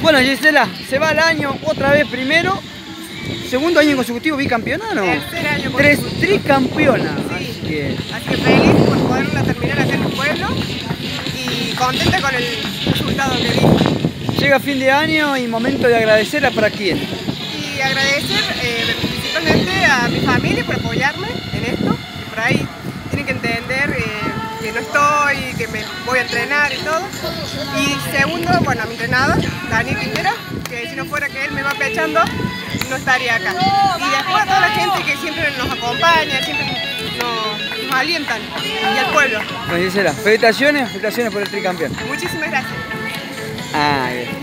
Bueno, Gisela, se va el año otra vez primero. Segundo año consecutivo bicampeona, ¿no? Tercer año consecutivo. Tricampeona. Sí. Así que feliz por poderla terminar acá en el pueblo y contenta con el resultado que di. Llega fin de año y momento de agradecer a para quién. Y agradecer principalmente a mi familia por apoyarme en esto. Y por ahí tienen que entender que no estoy, que me voy a entrenar y todo. Y segundo, bueno, a mi entrenador, Daniel Quintero, que si no fuera que él me va pechando, no estaría acá. Y después a toda la gente que siempre nos acompaña, siempre nos alientan, y al pueblo. Bueno, Gisela, felicitaciones por el tricampeón. Muchísimas gracias. Ah, bien.